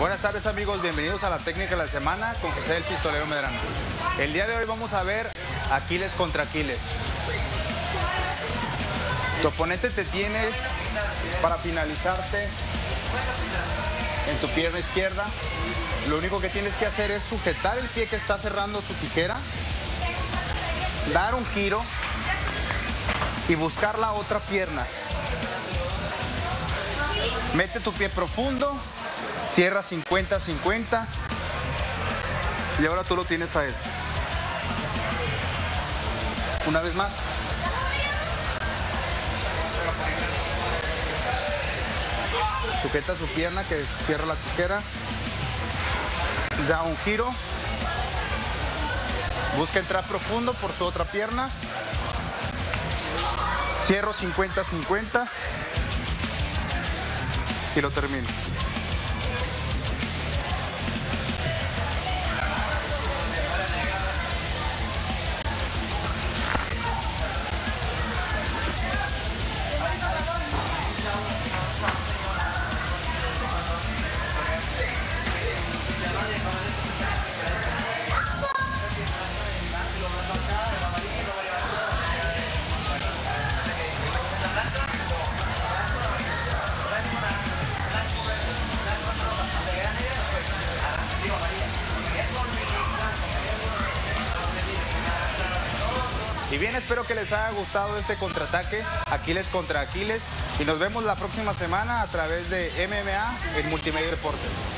Buenas tardes amigos, bienvenidos a la técnica de la semana con José el Pistolero Medrano. El día de hoy vamos a ver Aquiles contra Aquiles. Tu oponente te tiene para finalizarte en tu pierna izquierda. Lo único que tienes que hacer es sujetar el pie que está cerrando su tijera, dar un giro y buscar la otra pierna. Mete tu pie profundo, cierra 50-50 y ahora tú lo tienes a él. Una vez más. Sujeta su pierna que cierra la tijera. Da un giro. Busca entrar profundo por su otra pierna. Cierro 50-50 y lo termino. Y bien, espero que les haya gustado este contraataque, Aquiles contra Aquiles, y nos vemos la próxima semana a través de MMA en Multimedia Deportes.